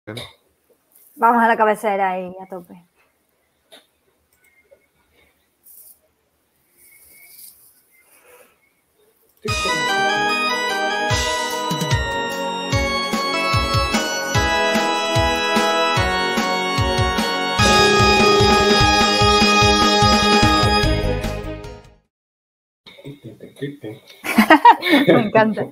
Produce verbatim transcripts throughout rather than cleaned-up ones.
Vamos a la cabecera ahí, a tope. Me encanta.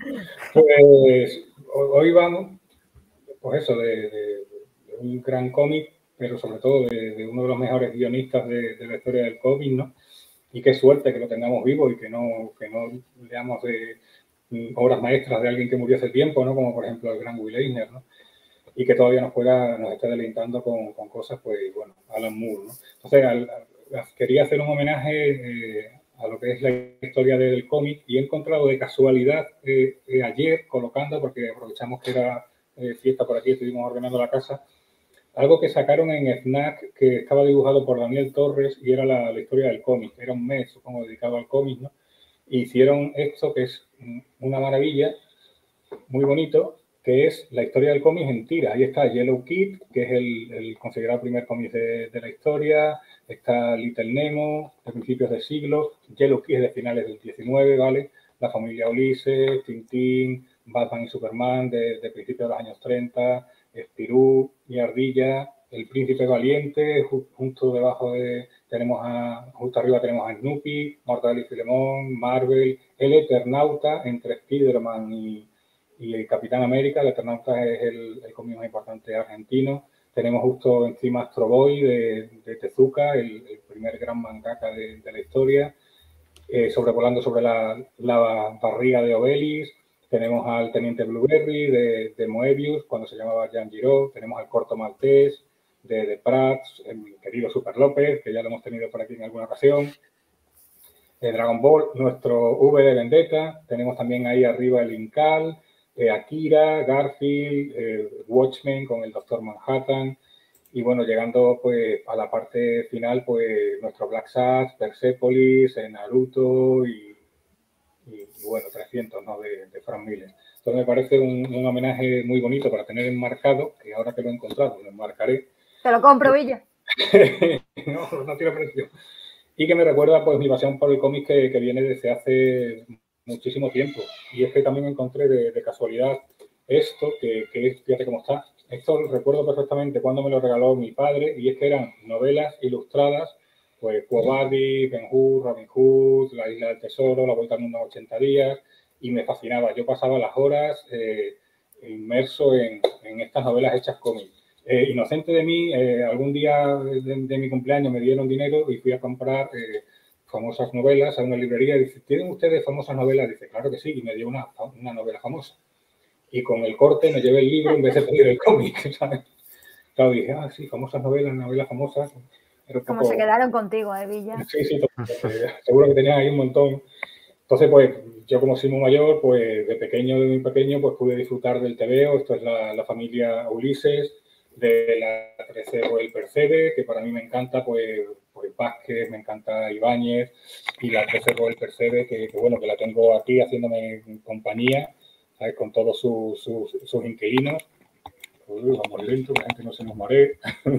Pues hoy vamos, pues eso, de, de, de un gran cómic, pero sobre todo de, de uno de los mejores guionistas de, de la historia del cómic, ¿no? Y qué suerte que lo tengamos vivo y que no, que no leamos de obras maestras de alguien que murió hace tiempo, ¿no? Como por ejemplo el gran Will Eisner, ¿no? Y que todavía nos pueda, nos esté deleitando con, con cosas, pues bueno, Alan Moore, ¿no? Entonces, al, al, quería hacer un homenaje eh, a lo que es la historia del cómic y he encontrado de casualidad eh, eh, ayer colocando, porque aprovechamos que era eh, fiesta por aquí, estuvimos ordenando la casa, algo que sacaron en Fnac que estaba dibujado por Daniel Torres y era la, la historia del cómic. Era un mes, supongo, dedicado al cómic, ¿no? Y hicieron esto que es una maravilla, muy bonito, que es la historia del cómic en tiras. Ahí está Yellow Kid, que es el, el considerado primer cómic de, de la historia. Está Little Nemo, de principios de siglo. Yellow Kid es de finales del diecinueve, ¿vale? La familia Ulises, Tintín, Batman y Superman de, de principios de los años treinta, Spirou, Mi Ardilla, El Príncipe Valiente, justo debajo de, tenemos a, justo arriba tenemos a Snoopy, Mortal y Filemón, Marvel, El Eternauta, entre Spider-Man y, y el Capitán América. El Eternauta es el, el cómic más importante argentino. Tenemos justo encima Astro Boy de, de Tezuka, el, el primer gran mangaka de, de la historia, eh, sobrevolando sobre la, la barriga de Obelix. Tenemos al Teniente Blueberry de, de Moebius, cuando se llamaba Jean Giraud. Tenemos al Corto Maltés de, de Prats, el querido Super López, que ya lo hemos tenido por aquí en alguna ocasión. Eh, Dragon Ball, nuestro V de Vendetta. Tenemos también ahí arriba el Incal, eh, Akira, Garfield, eh, Watchmen con el Doctor Manhattan. Y bueno, llegando pues a la parte final, pues nuestro Black Sats, Persepolis, Naruto y, y, y bueno, trescientos, ¿no? De, de Frank Miller. Entonces me parece un, un homenaje muy bonito para tener enmarcado, que ahora que lo he encontrado, lo enmarcaré. Te lo compro, Villa. no, no tiene precio. Y que me recuerda pues mi pasión por el cómic que, que viene desde hace muchísimo tiempo. Y es que también encontré de, de casualidad esto, que, que es, fíjate cómo está. Esto lo recuerdo perfectamente cuando me lo regaló mi padre, y es que eran novelas ilustradas, pues Quo Vadis, Ben Hur, Robin Hood, La Isla del Tesoro, La Vuelta al Mundo en ochenta días, y me fascinaba. Yo pasaba las horas eh, inmerso en, en estas novelas hechas cómics. Eh, inocente de mí, eh, algún día de, de mi cumpleaños me dieron dinero y fui a comprar eh, famosas novelas a una librería y dice, ¿tienen ustedes famosas novelas? Dice, claro que sí, y me dio una, una novela famosa. Y con el corte me llevé el libro en vez de pedir el cómic, ¿sabes? Claro, dije, ah, sí, famosas novelas, novelas famosas. Era un poco... Como se quedaron contigo, ¿eh, Villa? Sí, sí, eh, seguro que tenías ahí un montón. Entonces, pues, yo como soy muy mayor, pues, de pequeño, de muy pequeño, pues, pude disfrutar del tebeo. Esto es la, la familia Ulises, de la trece, pues, el Percebe, que para mí me encanta, pues, pues Vázquez, me encanta Ibáñez, y la trece, pues, el Percebe, que, que, bueno, que la tengo aquí haciéndome compañía, ¿sabes? Con todos sus, sus, sus inquilinos. Uy, vamos lento, que la gente no se nos maree.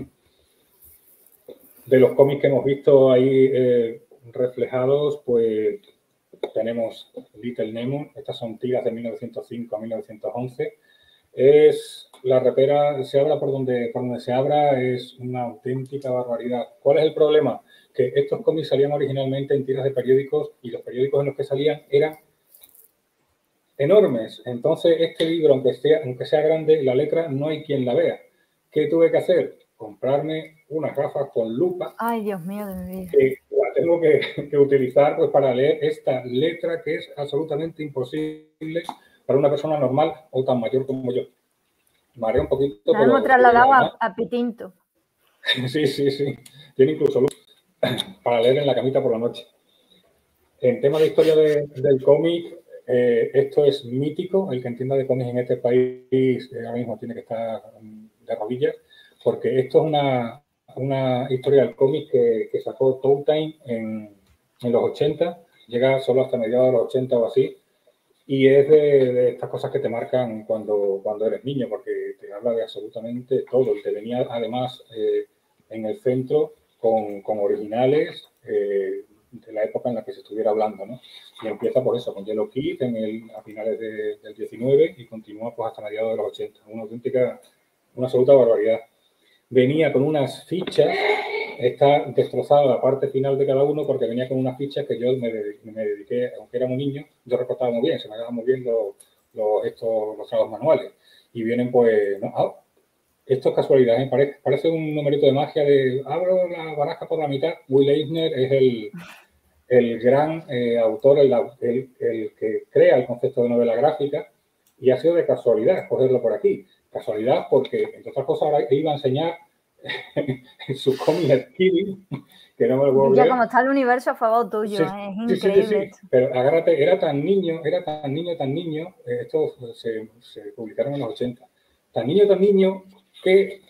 De los cómics que hemos visto ahí eh, reflejados, pues tenemos Little Nemo. Estas son tiras de mil novecientos cinco a mil novecientos once. Es la repera, se abra por donde, por donde se abra, es una auténtica barbaridad. ¿Cuál es el problema? Que estos cómics salían originalmente en tiras de periódicos y los periódicos en los que salían eran enormes. Entonces, este libro, aunque sea, aunque sea grande, la letra no hay quien la vea. ¿Qué tuve que hacer? Comprarme unas gafas con lupa. Ay, Dios mío de mi vida. Que la tengo que, que utilizar pues, para leer esta letra que es absolutamente imposible para una persona normal o tan mayor como yo. Mareo un poquito. Nos hemos trasladado a, a Pitinto. Sí, sí, sí. Tiene incluso luz para leer en la camita por la noche. En tema de historia de, del cómic, eh, esto es mítico. El que entienda de cómics en este país eh, ahora mismo tiene que estar de rodillas, porque esto es una, una historia del cómic que, que sacó Toe Time en, en los ochenta, llega solo hasta mediados de los ochenta o así, y es de, de estas cosas que te marcan cuando, cuando eres niño, porque te, habla de absolutamente todo. Y te venía además eh, en el centro con, con originales eh, de la época en la que se estuviera hablando, ¿no? Y empieza por eso, con Yellow Kid en el, a finales de, del diecinueve y continúa pues hasta mediados de los ochenta. Una auténtica, una absoluta barbaridad. Venía con unas fichas, está destrozada la parte final de cada uno porque venía con unas fichas que yo me, me dediqué, aunque era muy niño, yo recortaba muy bien, se me daban muy bien los, los, estos, los trabajos manuales. Y vienen pues, no, ah, esto es casualidad, ¿eh? parece, parece un numerito de magia de abro la baraja por la mitad. Will Eisner es el, el gran eh, autor, el, el, el que crea el concepto de novela gráfica y ha sido de casualidad cogerlo por aquí. Casualidad porque, entre otras cosas, ahora iba a enseñar en su cómic Kidding, que no me lo puedo Ya creer. como está el universo a favor tuyo, Sí, ¿eh? Es sí, increíble. Sí, sí, sí. Pero agárrate, era tan niño, era tan niño, tan niño, eh, estos se, se publicaron en los ochenta, tan niño, tan niño, que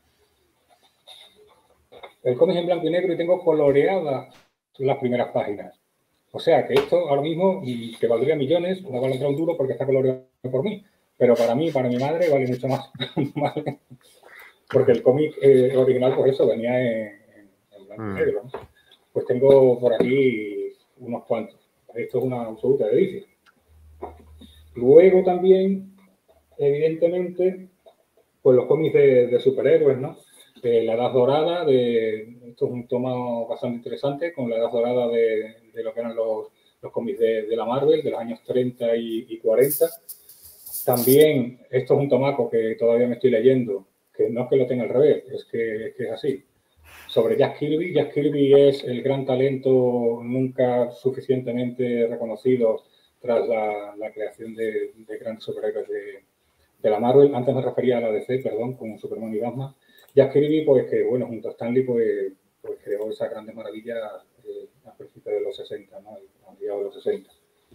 el cómic en blanco y negro y tengo coloreadas las primeras páginas. O sea que esto ahora mismo, que valdría millones, no vale entrar un duro porque está coloreado por mí. Pero para mí, para mi madre, vale mucho más. Porque el cómic eh, original, pues eso, venía en, en blanco y negro, ¿no? Pues tengo por aquí unos cuantos. Esto es una absoluta delicia. Luego también, evidentemente, pues los cómics de, de superhéroes, ¿no? De la Edad Dorada, de, esto es un tomo bastante interesante, con la Edad Dorada de, de lo que eran los, los cómics de, de la Marvel, de los años treinta y, y cuarenta. También, esto es un tomaco que todavía me estoy leyendo, que no es que lo tenga al revés, es que es, que es así. Sobre Jack Kirby. Jack Kirby es el gran talento nunca suficientemente reconocido tras la, la creación de, de grandes superhéroes de, de la Marvel. Antes me refería a la D C, perdón, con Superman y Batman. Jack Kirby, pues que, bueno, junto a Stanley, pues, pues creó esas grandes maravillas eh, a principios de los sesenta, ¿no? A mediados de los sesenta.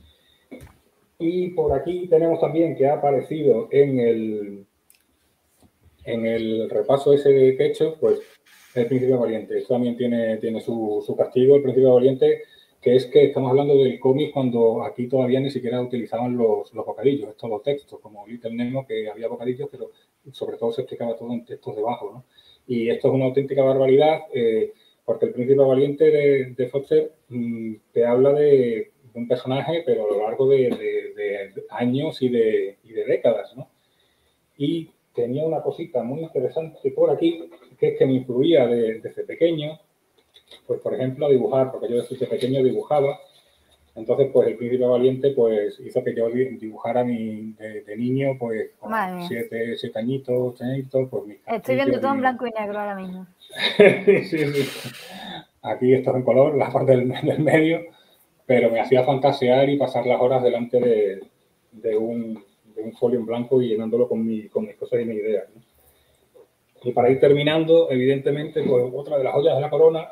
Y por aquí tenemos también que ha aparecido en el, en el repaso ese que he hecho, pues El Príncipe Valiente. Esto también tiene, tiene su, su castigo, El Príncipe Valiente, que es que estamos hablando del cómic cuando aquí todavía ni siquiera utilizaban los, los bocadillos, estos los textos, como Little Nemo, que había bocadillos, pero sobre todo se explicaba todo en textos debajo, ¿no? Y esto es una auténtica barbaridad, eh, porque El Príncipe Valiente de, de Foster mmm, te habla de un personaje, pero a lo largo de, de, de años y de, y de décadas, ¿no? Y tenía una cosita muy interesante por aquí, que es que me influía de, desde pequeño, pues por ejemplo a dibujar, porque yo desde pequeño dibujaba. Entonces, pues El Príncipe Valiente pues hizo que yo dibujara mi, de, de niño, pues con siete, siete añitos, ocho añitos, pues mis Estoy viendo todo en blanco y negro ahora mismo. sí, sí. Aquí esto es en color, la parte del, del medio, pero me hacía fantasear y pasar las horas delante de, de, un, de un folio en blanco y llenándolo con, mi, con mis cosas y mis ideas, ¿no? Y para ir terminando, evidentemente, pues otra de las joyas de la corona,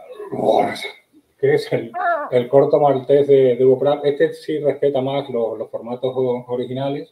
que es el, el corto maltés de, de Hugo Pratt. Este sí respeta más los, los formatos originales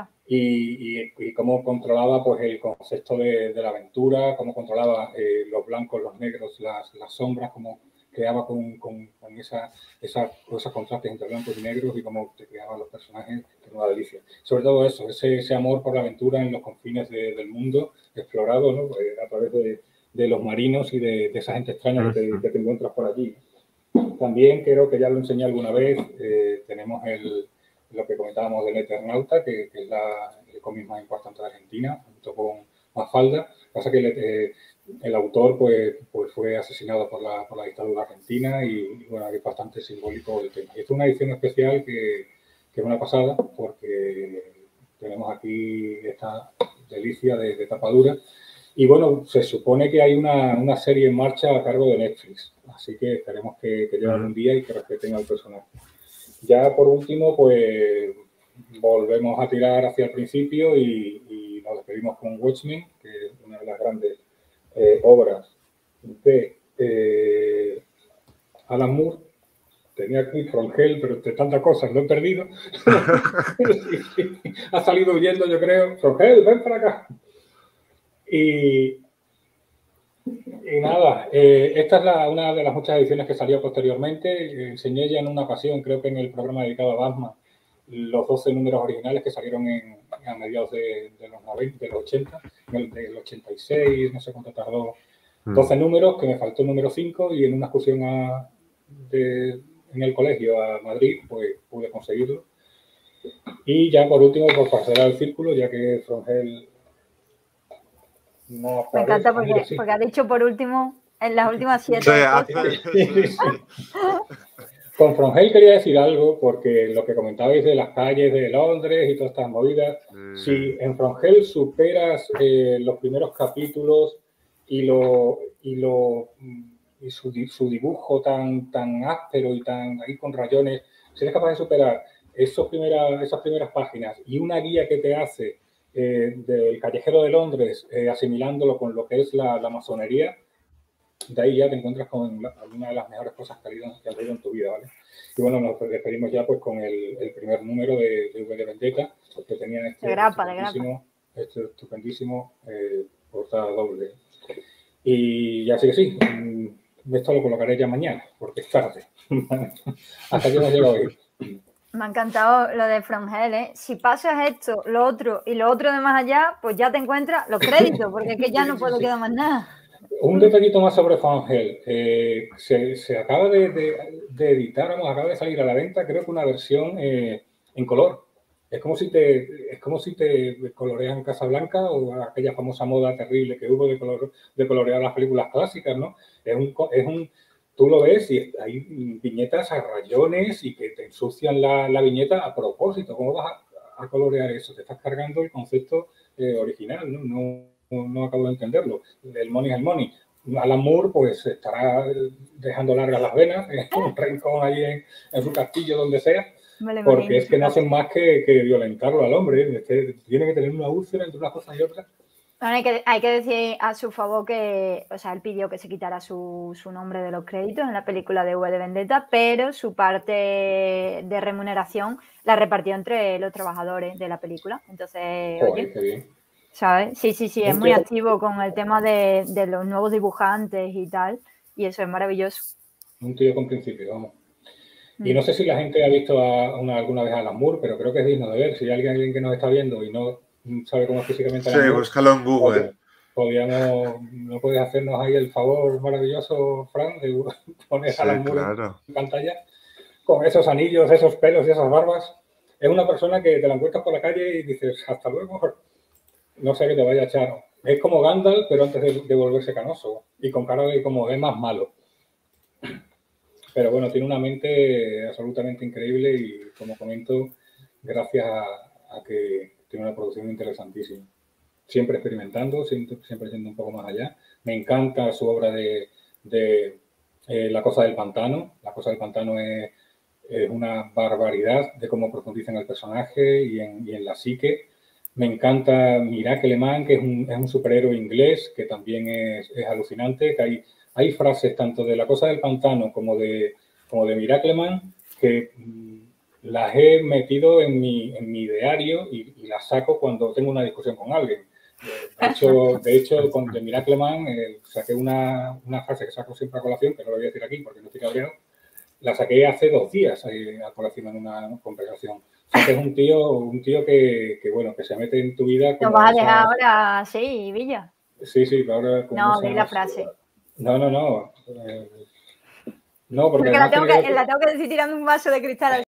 y, y, y cómo controlaba pues, el concepto de, de la aventura, cómo controlaba eh, los blancos, los negros, las, las sombras, cómo creaba con, con, con esa, esa, esos contrastes entre blancos y negros y cómo te creaban los personajes, que era una delicia. Sobre todo eso, ese, ese amor por la aventura en los confines de, del mundo explorado, ¿no? Eh, a través de, de los marinos y de, de esa gente extraña que te, que te encuentras por allí. También creo que ya lo enseñé alguna vez, eh, tenemos el, lo que comentábamos del Eternauta, que, que es la, el cómic más importante de Argentina, junto con Mafalda. Pasa que el, eh, el autor pues, pues fue asesinado por la, por la dictadura argentina y, y bueno, es bastante simbólico el tema. Y esta es una edición especial que, que es una pasada porque tenemos aquí esta delicia de, de tapadura. Y bueno, se supone que hay una, una serie en marcha a cargo de Netflix, así que esperemos que, que lleguen un día y que respeten al personaje. Ya por último, pues volvemos a tirar hacia el principio y, y nos despedimos con Watchmen, que es una de las grandes eh, obras de eh, Alan Moore. Tenía aquí From Hell, pero de tantas cosas lo he perdido. sí, sí. Ha salido huyendo, yo creo. From Hell, ven para acá. Y, y nada, eh, esta es la, una de las muchas ediciones que salió posteriormente. Eh, enseñé ya en una ocasión, creo que en el programa dedicado a Batman, los doce números originales que salieron en, a mediados de, de los noventa, de los ochenta, del, del ochenta y seis, no sé cuánto tardó, doce mm. números, que me faltó el número cinco y en una excursión a, de, en el colegio a Madrid, pues pude conseguirlo. Y ya por último, por pasar al círculo, ya que From Hell no aparece. Me encanta porque, sí. porque ha dicho por último, en las últimas siete. Sí, hace, sí, sí. Con From Hell quería decir algo, porque lo que comentabais de las calles de Londres y todas estas movidas, mm. si en From Hell superas eh, los primeros capítulos y, lo, y, lo, y su, su dibujo tan, tan áspero y tan ahí con rayones, si eres capaz de superar esos primeras, esas primeras páginas y una guía que te hace eh, del callejero de Londres, eh, asimilándolo con lo que es la, la masonería, de ahí ya te encuentras con la, una de las mejores cosas que, que has leído en tu vida, ¿vale? Y bueno, nos despedimos ya pues con el, el primer número de, de V de Vendetta, que tenía este, de grapa, estupendísimo, de este estupendísimo eh, portada doble. Y ya sí que sí, esto lo colocaré ya mañana, porque es tarde. Hasta aquí hemos llegado hoy. Me ha encantado lo de From Hell, ¿eh? Si pasas esto, lo otro y lo otro de más allá, pues ya te encuentras los créditos, porque es que ya no puedo quedar más nada. Un detallito más sobre From Hell. Eh, se, se acaba de, de, de editar, vamos, acaba de salir a la venta, creo que una versión eh, en color. Es como si te, es como si te colorean Casablanca o aquella famosa moda terrible que hubo de, color, de colorear las películas clásicas, ¿no? Es un, es un, tú lo ves y hay viñetas a rayones y que te ensucian la, la viñeta a propósito. ¿Cómo vas a, a colorear eso? Te estás cargando el concepto eh, original, ¿no? No No, no acabo de entenderlo. El money es el money. Alan Moore pues estará dejando largas las venas en un rincón allí en, en su castillo, donde sea, vale, porque vale, es que no hacen más que, que violentarlo al hombre. Este, tiene que tener una úlcera entre unas cosas y otras. Bueno, hay, que, hay que decir a su favor que, o sea, él pidió que se quitara su, su nombre de los créditos en la película de V de Vendetta, pero su parte de remuneración la repartió entre los trabajadores de la película. Entonces, Joder, oye, qué bien. ¿sabes? Sí, sí, sí, es muy activo con el tema de, de los nuevos dibujantes y tal, y eso es maravilloso. Un tío con principio, vamos. Y no sé si la gente ha visto a una, alguna vez a Alan Moore, pero creo que es digno de ver. Si hay alguien, alguien que nos está viendo y no sabe cómo es físicamente Alan Sí, Moore, búscalo en Google. Podríamos, ¿no puedes hacernos ahí el favor maravilloso, Fran, de poner Sí, a Alan Moore claro. en pantalla? Con esos anillos, esos pelos y esas barbas. Es una persona que te la encuentras por la calle y dices, hasta luego. No sé que te vaya a echar. Es como Gandalf, pero antes de, de volverse canoso. Y con cara de como de más malo. Pero bueno, tiene una mente absolutamente increíble y, como comento, gracias a, a que tiene una producción interesantísima. Siempre experimentando, siempre, siempre yendo un poco más allá. Me encanta su obra de, de eh, La cosa del pantano. La cosa del pantano es, es una barbaridad de cómo profundiza en el personaje y en, y en la psique. Me encanta Miracleman, que es un, es un superhéroe inglés, que también es, es alucinante, que hay, hay frases tanto de La cosa del pantano como de, como de Miracleman que mmm, las he metido en mi, en mi diario y, y las saco cuando tengo una discusión con alguien. De hecho, de hecho con de Miracleman eh, saqué una, una frase que saco siempre a colación, que no lo voy a decir aquí porque no estoy cabreado, la saqué hace dos días eh, a colación en una conversación. O sea, que es un tío, un tío que, que, bueno, que se mete en tu vida. Nos vas a dejar ahora, sí, Villa. Sí, sí, ahora... No, di la frase. No, no, no. Eh, no, porque... porque la tengo, que, que... la tengo que decir tirando un vaso de cristal.